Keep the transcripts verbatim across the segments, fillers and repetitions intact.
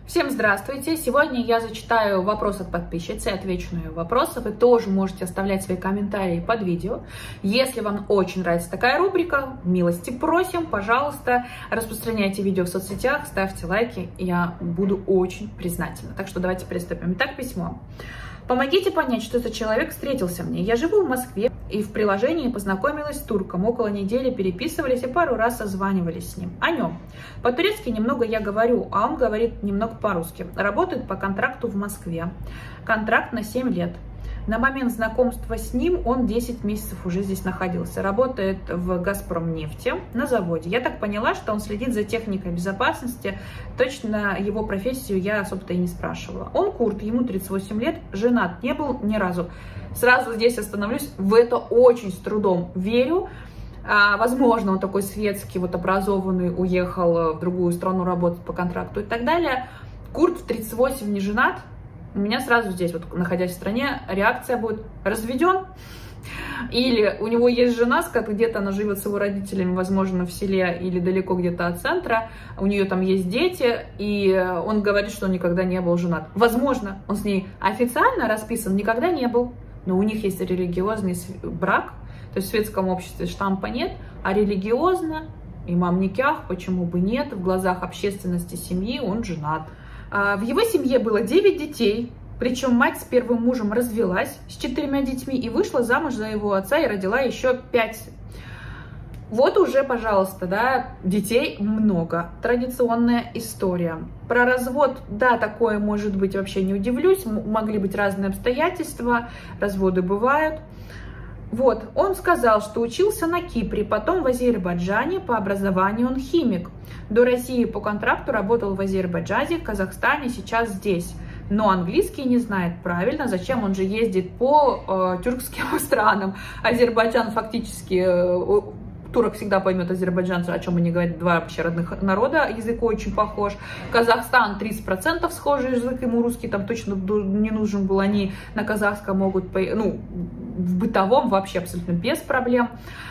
Всем здравствуйте! Сегодня я зачитаю вопрос от подписчицы, отвечу на ее вопросы. Вы тоже можете оставлять свои комментарии под видео. Если вам очень нравится такая рубрика, милости просим, пожалуйста, распространяйте видео в соцсетях, ставьте лайки, я буду очень признательна. Так что давайте приступим. Итак, письмо. Помогите понять, что этот человек встретился мне. Я живу в Москве и в приложении познакомилась с турком. Около недели переписывались и пару раз созванивались с ним. О нем. По-турецки немного я говорю, а он говорит немного по-русски. Работает по контракту в Москве. Контракт на семь лет. На момент знакомства с ним он десять месяцев уже здесь находился. Работает в «Газпромнефти» на заводе. Я так поняла, что он следит за техникой безопасности. Точно его профессию я особо-то и не спрашивала. Он курд, ему тридцать восемь лет, женат не был ни разу. Сразу здесь остановлюсь, в это очень с трудом верю. А, возможно, он такой светский, вот образованный, уехал в другую страну работать по контракту и так далее. Курд в тридцать восемь не женат. У меня сразу здесь, вот находясь в стране, реакция будет: разведен, или у него есть жена, где-то она живет с его родителями, возможно, в селе или далеко где-то от центра, у нее там есть дети, и он говорит, что он никогда не был женат. Возможно, он с ней официально расписан, никогда не был, но у них есть религиозный брак, то есть в светском обществе штампа нет, а религиозно, имам никях, почему бы нет, в глазах общественности семьи он женат. В его семье было девять детей, причем мать с первым мужем развелась с четырьмя детьми и вышла замуж за его отца и родила еще пять. Вот уже, пожалуйста, да, детей много. Традиционная история. Про развод, да, такое может быть, вообще не удивлюсь, могли быть разные обстоятельства, разводы бывают. Вот, он сказал, что учился на Кипре, потом в Азербайджане, по образованию он химик. До России по контракту работал в Азербайджане, в Казахстане, сейчас здесь. Но английский не знает правильно, зачем он же ездит по э, тюркским странам. Азербайджан фактически, э, турок всегда поймет азербайджанцев, о чем они говорят, два вообще родных народа, язык очень похож. Казахстан тридцать процентов схожий язык, ему русский там точно не нужен был, они на казахском могут, ну, в бытовом вообще абсолютно без проблем.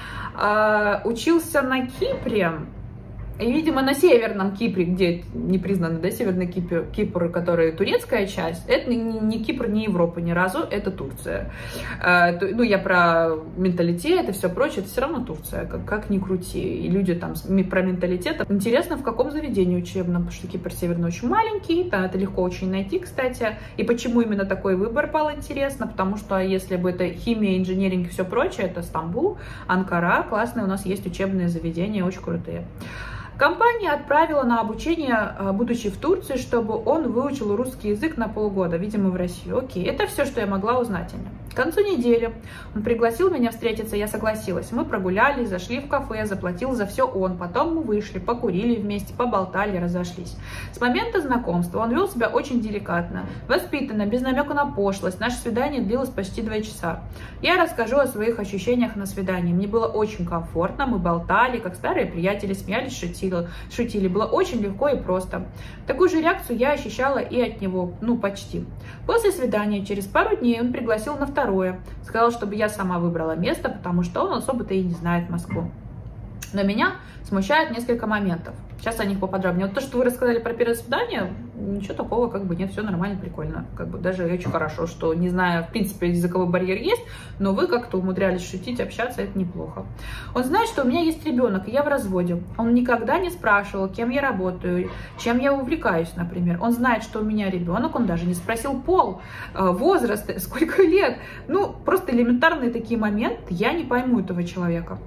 А, учился на Кипре. И, видимо, на Северном Кипре, где не признаны, да, Северный Кипр, Кипр, который турецкая часть, это не, не Кипр, не Европа ни разу, это Турция. Э, то, ну, я про менталитет и все прочее, это все равно Турция, как, как ни крути. И люди там про менталитет. Интересно, в каком заведении учебном, потому что Кипр Северный очень маленький, там это легко очень найти, кстати. И почему именно такой выбор пал, интересно, потому что если бы это химия, инженеринг и все прочее, это Стамбул, Анкара, классные у нас есть учебные заведения, очень крутые. Компания отправила на обучение, будучи в Турции, чтобы он выучил русский язык на полгода, видимо, в Россию. Окей, это все, что я могла узнать о нем. К концу недели он пригласил меня встретиться, я согласилась. Мы прогулялись, зашли в кафе, заплатил за все он. Потом мы вышли, покурили вместе, поболтали, разошлись. С момента знакомства он вел себя очень деликатно, воспитанно, без намека на пошлость. Наше свидание длилось почти два часа. Я расскажу о своих ощущениях на свидании. Мне было очень комфортно, мы болтали, как старые приятели, смеялись, шутили. Шутили, было очень легко и просто. Такую же реакцию я ощущала и от него, ну почти. После свидания через пару дней он пригласил на второе. Сказал, чтобы я сама выбрала место, потому что он особо-то и не знает Москву. Но меня смущает несколько моментов. Сейчас о них поподробнее. Вот то, что вы рассказали про первое свидание, ничего такого как бы нет, все нормально, прикольно. Как бы даже очень хорошо, что, не знаю, в принципе, языковой барьер есть, но вы как-то умудрялись шутить, общаться, это неплохо. Он знает, что у меня есть ребенок, и я в разводе. Он никогда не спрашивал, кем я работаю, чем я увлекаюсь, например. Он знает, что у меня ребенок, он даже не спросил пол, возраст, сколько лет. Ну, просто элементарные такие моменты, я не пойму этого человека.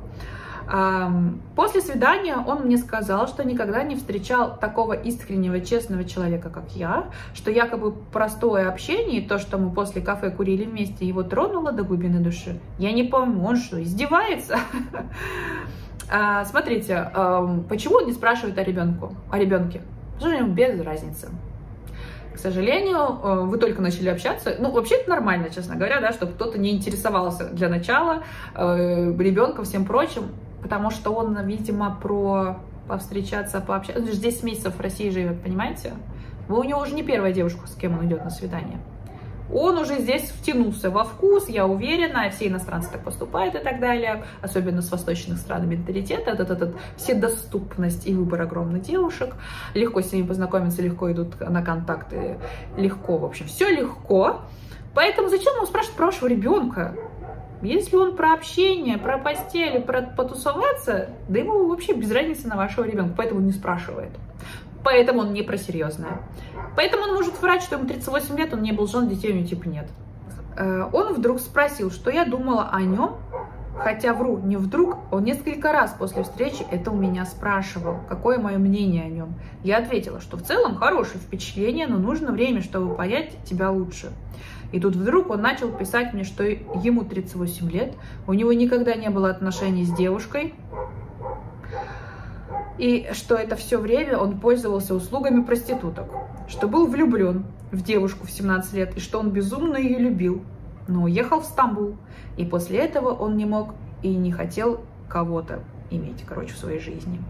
После свидания он мне сказал, что никогда не встречал такого искреннего, честного человека, как я, что якобы простое общение, то, что мы после кафе курили вместе, его тронуло до глубины души. Я не пойму, он что, издевается? Смотрите, почему он не спрашивает о ребенку, о ребенке? Потому что ему без разницы. К сожалению, вы только начали общаться. Ну, вообще это нормально, честно говоря, да, чтобы кто-то не интересовался для начала ребенком, всем прочим. Потому что он, видимо, про повстречаться, пообщаться. Он же десять месяцев в России живет, понимаете? Вы у него уже не первая девушка, с кем он идет на свидание. он уже здесь втянулся во вкус, я уверена, все иностранцы так поступают и так далее, особенно с восточных стран менталитета, этот, этот, вседоступность и выбор огромных девушек, легко с ними познакомиться, легко идут на контакты, легко, в общем, все легко, поэтому зачем нам спрашивать про вашего ребенка? Если он про общение, про постель, про потусоваться, да ему вообще без разницы на вашего ребенка, поэтому он не спрашивает. Поэтому он не про серьезное. Поэтому он может врать, что ему тридцать восемь лет, он не был жен, детей у него типа нет. Он вдруг спросил, что я думала о нем, хотя вру, не вдруг, он несколько раз после встречи это у меня спрашивал, какое мое мнение о нем. Я ответила, что в целом хорошее впечатление, но нужно время, чтобы понять тебя лучше. И тут вдруг он начал писать мне, что ему тридцать восемь лет, у него никогда не было отношений с девушкой, и что это все время он пользовался услугами проституток, что был влюблен в девушку в семнадцать лет, и что он безумно ее любил, но уехал в Стамбул, и после этого он не мог и не хотел кого-то иметь, короче, в своей жизни.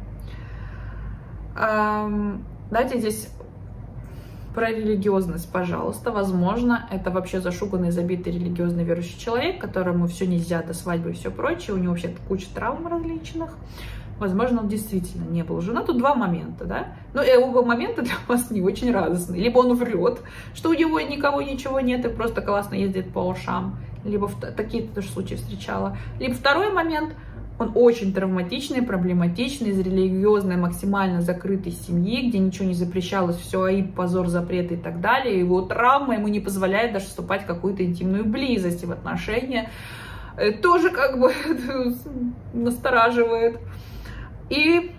Эм, давайте здесь про религиозность, пожалуйста. Возможно, это вообще зашуганный, забитый религиозный верующий человек, которому все нельзя до свадьбы и все прочее, у него вообще куча травм различных. Возможно, он действительно не был женат. Тут два момента, да? Но и оба момента для вас не очень радостные. Либо он врет, что у него никого ничего нет и просто классно ездит по ушам. Либо в такие тоже случаи встречала. Либо второй момент, он очень травматичный, проблематичный, из религиозной, максимально закрытой семьи, где ничего не запрещалось, все аиб, позор, запреты и так далее. Его травма ему не позволяет даже вступать в какую-то интимную близость и в отношения. Тоже как бы настораживает. И,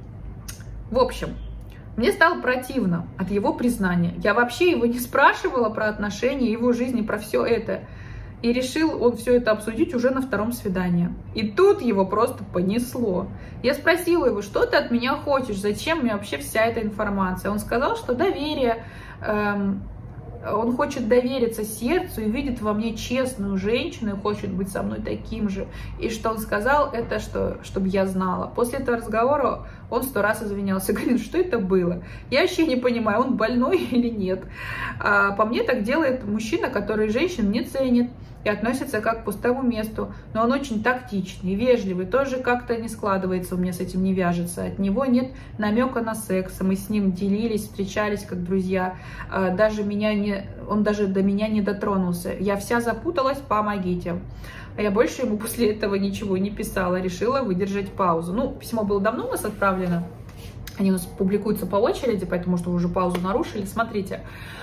в общем, мне стало противно от его признания. Я вообще его не спрашивала про отношения, его жизни, про все это. И решил он все это обсудить уже на втором свидании. И тут его просто понесло. Я спросила его, что ты от меня хочешь, зачем мне вообще вся эта информация? Он сказал, что доверие, эм, он хочет довериться сердцу и видит во мне честную женщину и хочет быть со мной таким же. И что он сказал, это что, чтобы я знала. После этого разговора он сто раз извинялся. Говорит, что это было? Я вообще не понимаю, он больной или нет. А по мне так делает мужчина, который женщин не ценит и относится как к пустому месту. Но он очень тактичный, вежливый, тоже как-то не складывается, у меня с этим не вяжется. От него нет намека на секс. Мы с ним делились, встречались как друзья. Даже меня не, он даже до меня не дотронулся. Я вся запуталась, помогите. А я больше ему после этого ничего не писала, решила выдержать паузу. Ну, письмо было давно у нас отправлено, они у нас публикуются по очереди, поэтому что вы уже паузу нарушили. Смотрите,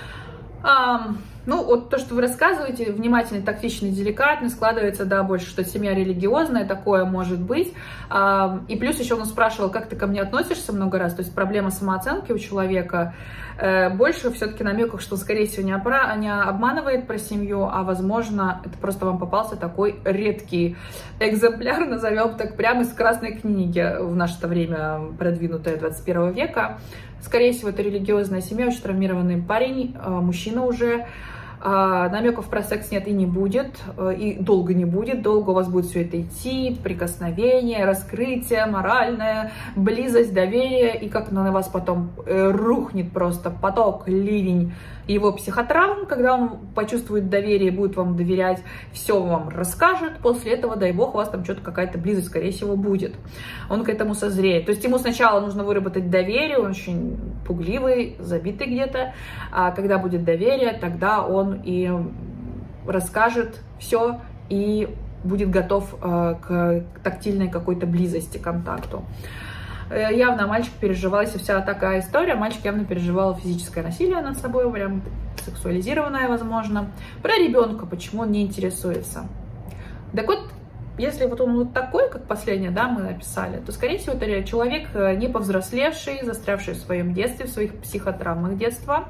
а, ну, вот то, что вы рассказываете, внимательный, тактичный, деликатный, складывается, да, больше, что семья религиозная, такое может быть. А, и плюс еще он спрашивал, как ты ко мне относишься много раз, то есть проблема самооценки у человека. Больше все-таки намеков, что, скорее всего, не, опра... не обманывает про семью, а, возможно, это просто вам попался такой редкий экземпляр, назовем так, прямо из красной книги в наше время, продвинутое двадцать первого века. Скорее всего, это религиозная семья, очень травмированный парень, мужчина уже. Намеков про секс нет и не будет, и долго не будет, долго у вас будет все это идти, прикосновение, раскрытие, моральное, близость, доверие, и как на вас потом рухнет просто поток, ливень его психотравм, когда он почувствует доверие, будет вам доверять, все вам расскажет, после этого, дай бог, у вас там что-то какая-то близость, скорее всего, будет. Он к этому созреет. То есть ему сначала нужно выработать доверие, он очень пугливый, забитый где-то, а когда будет доверие, тогда он и расскажет все и будет готов э, к тактильной какой-то близости, контакту. Э, явно мальчик переживал, если вся такая история, мальчик явно переживал физическое насилие над собой, прям сексуализированное, возможно. Про ребенка, почему он не интересуется. Так вот, если вот он вот такой, как последнее, да, мы написали, то, скорее всего, это человек не повзрослевший, застрявший в своем детстве, в своих психотравмах детства,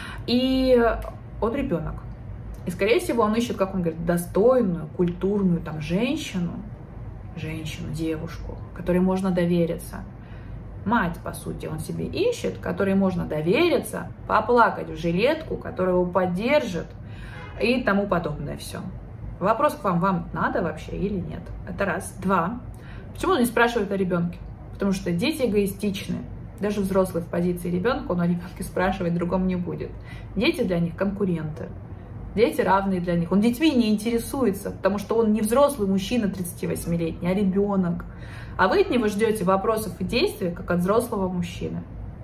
и он ребенок. И, скорее всего, он ищет, как он говорит, достойную, культурную там женщину, женщину, девушку, которой можно довериться. Мать, по сути, он себе ищет, которой можно довериться, поплакать в жилетку, которая его поддержит и тому подобное все. Вопрос к вам, вам надо вообще или нет? Это раз. Два. Почему он не спрашивает о ребенке? Потому что дети эгоистичны. Даже взрослый в позиции ребенка, он о ребенке спрашивать другому не будет. Дети для них конкуренты. Дети равные для них. Он детьми не интересуется, потому что он не взрослый мужчина тридцативосьмилетний, а ребенок. А вы от него ждете вопросов и действий, как от взрослого мужчины.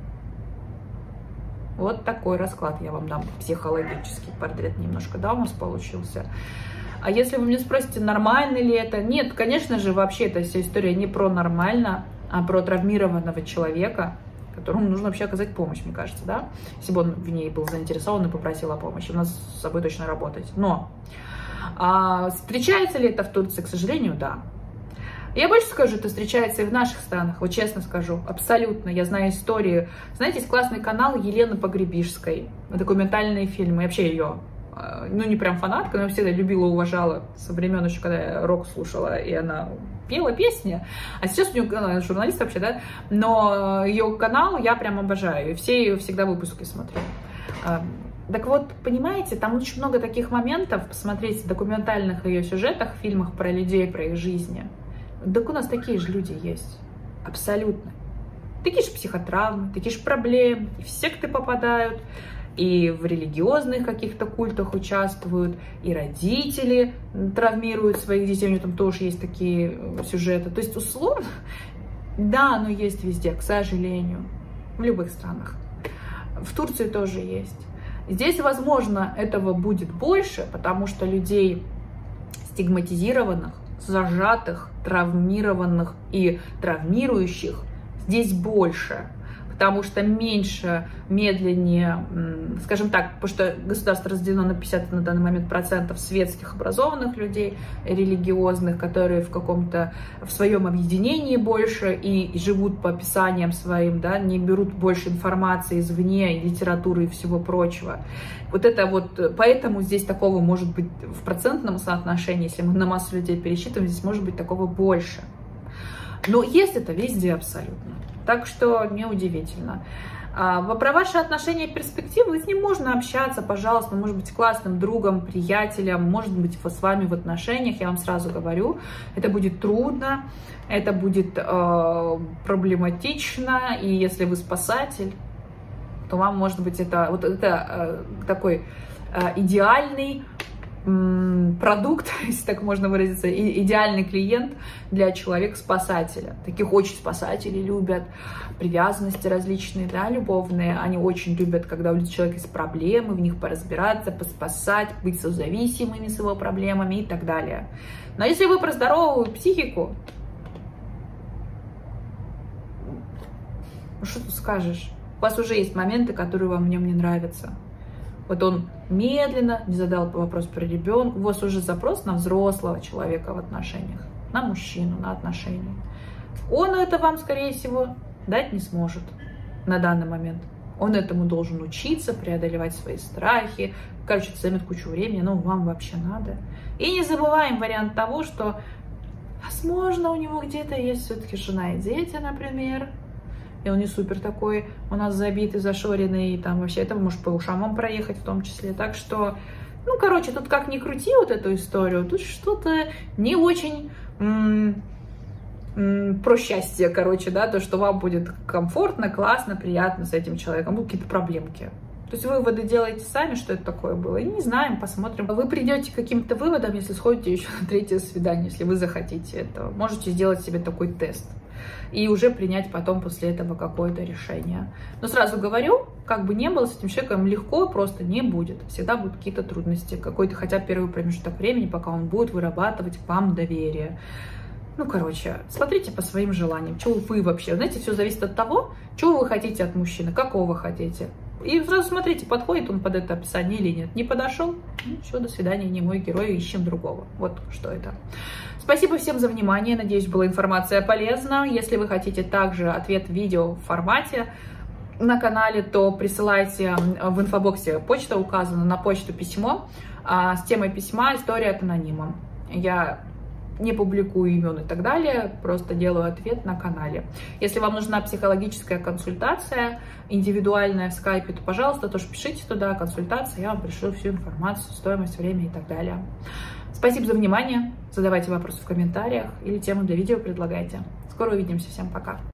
Вот такой расклад я вам дам. Психологический портрет немножко, да, у нас получился. А если вы меня спросите, нормально ли это? Нет, конечно же, вообще эта вся история не про нормально, а про травмированного человека, которому нужно вообще оказать помощь, мне кажется, да? Если бы он в ней был заинтересован и попросил о помощи, у нас с собой точно работать. Но а, встречается ли это в Турции? К сожалению, да. Я больше скажу, это встречается и в наших странах, вот честно скажу, абсолютно. Я знаю истории. Знаете, есть классный канал Елены Погребишской, документальные фильмы. Я вообще ее, ну не прям фанатка, но я всегда любила, уважала со времен еще, когда я рок слушала, и она пела песни. А сейчас у нее, она журналист вообще, да, но ее канал я прям обожаю, и все ее всегда выпуски смотрю. Так вот, понимаете, там очень много таких моментов, посмотреть в документальных ее сюжетах, фильмах про людей, про их жизни. Так у нас такие же люди есть, абсолютно. Такие же психотравмы, такие же проблемы, и в секты попадают, и в религиозных каких-то культах участвуют, и родители травмируют своих детей, у них там тоже есть такие сюжеты. То есть, условно, да, оно есть везде, к сожалению, в любых странах. В Турции тоже есть. Здесь, возможно, этого будет больше, потому что людей стигматизированных, зажатых, травмированных и травмирующих здесь больше, потому что меньше, медленнее, скажем так, потому что государство разделено на пятьдесят на данный момент процентов светских образованных людей, религиозных, которые в каком-то, в своем объединении больше и, и живут по описаниям своим, да, не берут больше информации извне, литературы и всего прочего. Вот это вот, поэтому здесь такого может быть в процентном соотношении, если мы на массу людей пересчитываем, здесь может быть такого больше. Но есть это везде абсолютно. Так что неудивительно. А, про ваши отношения и перспективы, с ним можно общаться, пожалуйста, может быть классным другом, приятелем, может быть с вами в отношениях, я вам сразу говорю, это будет трудно, это будет э, проблематично, и если вы спасатель, то вам, может быть, это, вот это э, такой э, идеальный продукт, если так можно выразиться, и идеальный клиент для человека-спасателя. Таких очень спасатели любят, привязанности различные, да, любовные. Они очень любят, когда у человека есть проблемы, в них поразбираться, поспасать, быть созависимыми с его проблемами и так далее. Но если вы про здоровую психику, что тут скажешь? У вас уже есть моменты, которые вам в нем не нравятся. Вот он медленно не задал вопрос про ребенка, у вас уже запрос на взрослого человека в отношениях, на мужчину, на отношения. Он это вам, скорее всего, дать не сможет на данный момент. Он этому должен учиться, преодолевать свои страхи. Короче, это займет кучу времени, но вам вообще надо. И не забываем вариант того, что, возможно, у него где-то есть все-таки жена и дети, например. И он не супер такой, у нас забитый, зашоренный, и там вообще это может по ушам вам проехать в том числе. Так что, ну, короче, тут как ни крути вот эту историю, тут что-то не очень м- м- про счастье, короче, да, то, что вам будет комфортно, классно, приятно с этим человеком, будут какие-то проблемки. То есть выводы делаете сами, что это такое было, и не знаем, посмотрим. Вы придете к каким-то выводам, если сходите еще на третье свидание, если вы захотите этого. Можете сделать себе такой тест и уже принять потом после этого какое-то решение. Но сразу говорю, как бы не было с этим человеком, легко просто не будет. Всегда будут какие-то трудности, какой-то хотя бы первый промежуток времени, пока он будет вырабатывать к вам доверие. Ну, короче, смотрите по своим желаниям, что вы вообще. Знаете, все зависит от того, чего вы хотите от мужчины, какого вы хотите. И сразу смотрите, подходит он под это описание или нет. Не подошел? Ну, все, до свидания, не мой герой, ищем другого. Вот что это. Спасибо всем за внимание. Надеюсь, была информация полезна. Если вы хотите также ответ в видео формате на канале, то присылайте в инфобоксе, почта указана, на почту письмо с темой письма «История от анонима». Я не публикую имен и так далее, просто делаю ответ на канале. Если вам нужна психологическая консультация, индивидуальная в скайпе, то, пожалуйста, тоже пишите туда, консультация, я вам пришлю всю информацию, стоимость, время и так далее. Спасибо за внимание, задавайте вопросы в комментариях или тему для видео предлагайте. Скоро увидимся, всем пока!